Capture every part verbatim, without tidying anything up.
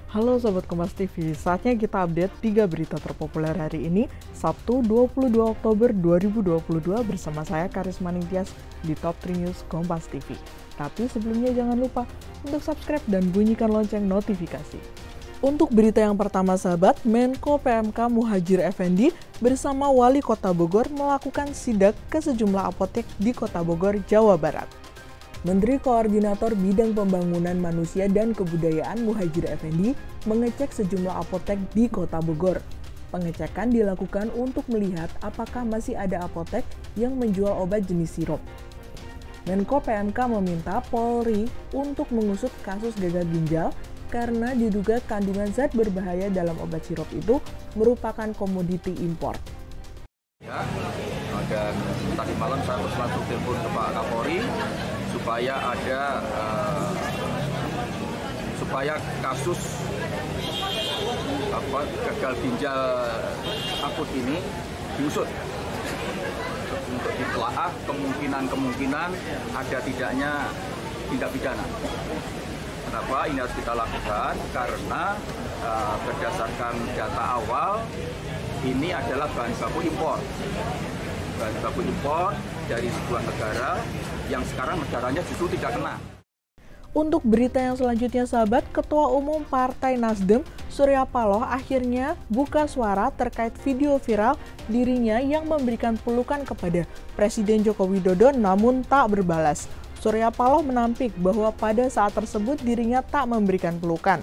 Halo Sobat Kompas T V, saatnya kita update tiga berita terpopuler hari ini, Sabtu dua puluh dua Oktober dua ribu dua puluh dua bersama saya Karisma Ningtyas di Top tiga News Kompas T V. Tapi sebelumnya jangan lupa untuk subscribe dan bunyikan lonceng notifikasi. Untuk berita yang pertama sahabat, Menko P M K Muhadjir Effendi bersama Wali Kota Bogor melakukan sidak ke sejumlah apotek di Kota Bogor, Jawa Barat. Menteri Koordinator Bidang Pembangunan Manusia dan Kebudayaan Muhadjir Effendi mengecek sejumlah apotek di Kota Bogor. Pengecekan dilakukan untuk melihat apakah masih ada apotek yang menjual obat jenis sirup. Menko P M K meminta Polri untuk mengusut kasus gagal ginjal karena diduga kandungan zat berbahaya dalam obat sirup itu merupakan komoditi impor. Ya, dan tadi malam saya terus langsung telepon ke Pak Kapolri supaya ada uh, supaya kasus apa gagal ginjal akut ini diusut untuk ditelaah kemungkinan-kemungkinan ada tidaknya tindak pidana. Kenapa ini harus kita lakukan? Karena uh, berdasarkan data awal ini adalah bahan baku impor. Bahan baku impor dari sebuah negara yang sekarang negaranya justru tidak kena. Untuk berita yang selanjutnya sahabat, Ketua Umum Partai Nasdem Surya Paloh akhirnya buka suara terkait video viral dirinya yang memberikan pelukan kepada Presiden Joko Widodo namun tak berbalas. Surya Paloh menampik bahwa pada saat tersebut dirinya tak memberikan pelukan.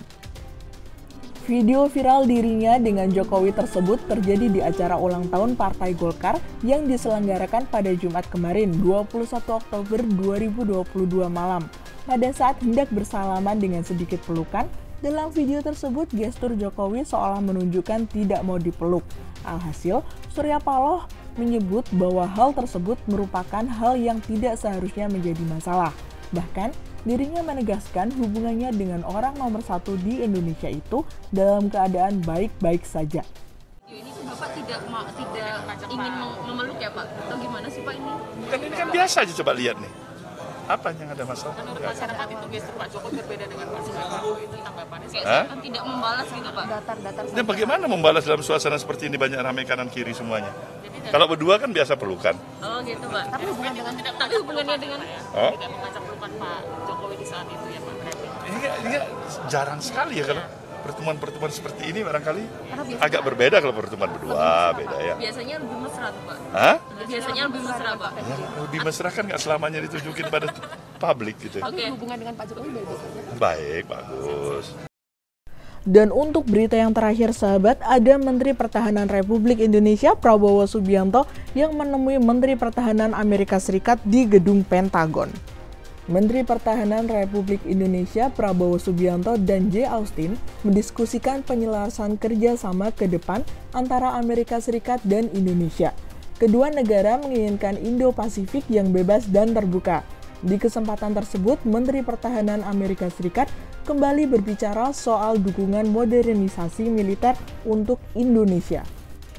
Video viral dirinya dengan Jokowi tersebut terjadi di acara ulang tahun Partai Golkar yang diselenggarakan pada Jumat kemarin, dua puluh satu Oktober dua ribu dua puluh dua malam. Pada saat hendak bersalaman dengan sedikit pelukan, dalam video tersebut gestur Jokowi seolah menunjukkan tidak mau dipeluk. Alhasil, Surya Paloh menyebut bahwa hal tersebut merupakan hal yang tidak seharusnya menjadi masalah. Bahkan, dirinya menegaskan hubungannya dengan orang nomor satu di Indonesia itu dalam keadaan baik-baik saja. Ini Bapak tidak tidak ingin memeluk ya Pak? Atau gimana sih Pak ini? Kan ini kan biasa aja, coba lihat nih. Apa yang ada masalah? Menurut masyarakat itu gestur Pak Jokowi berbeda dengan Pak Jokowi, itu tanggapannya sih kan tidak membalas gitu Pak? Datar-datar. Dan bagaimana membalas dalam suasana seperti ini banyak ramai kanan kiri semuanya? Jadi, kalau berdua kan biasa pelukan. Oh gitu Pak. Tapi hubungan dengan tidak, tapi hubungannya dengan oh? tidak mengajak pelukan Pak Jokowi di saat itu ya Pak. Ini, ini jarang sekali ya kalau pertemuan-pertemuan seperti ini barangkali agak berbeda kalau pertemuan berdua, beda ya. Biasanya lebih mesra tuh Pak. Hah? Biasanya lebih mesra Pak. Ya, lebih mesra kan nggak selamanya ditunjukin pada publik gitu. Oke. Okay. Hubungan dengan Pak Jokowi baik-baik saja. Baik, bagus. Dan untuk berita yang terakhir sahabat, ada Menteri Pertahanan Republik Indonesia Prabowo Subianto yang menemui Menteri Pertahanan Amerika Serikat di gedung Pentagon. Menteri Pertahanan Republik Indonesia Prabowo Subianto dan J. Austin mendiskusikan penyelarasan kerjasama ke depan antara Amerika Serikat dan Indonesia. Kedua negara menginginkan Indo-Pasifik yang bebas dan terbuka. Di kesempatan tersebut, Menteri Pertahanan Amerika Serikat kembali berbicara soal dukungan modernisasi militer untuk Indonesia.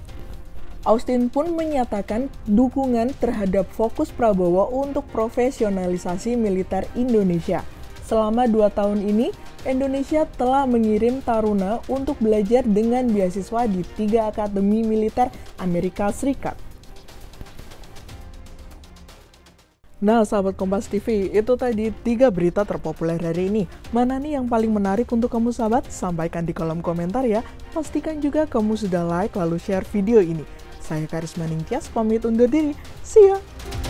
Austin pun menyatakan dukungan terhadap fokus Prabowo untuk profesionalisasi militer Indonesia. Selama dua tahun ini, Indonesia telah mengirim taruna untuk belajar dengan beasiswa di tiga akademi militer Amerika Serikat. Nah, sahabat Kompas T V, itu tadi tiga berita terpopuler hari ini. Mana nih yang paling menarik untuk kamu sahabat? Sampaikan di kolom komentar ya. Pastikan juga kamu sudah like lalu share video ini. Saya Karisma Ningtyas, pamit undur diri. See ya!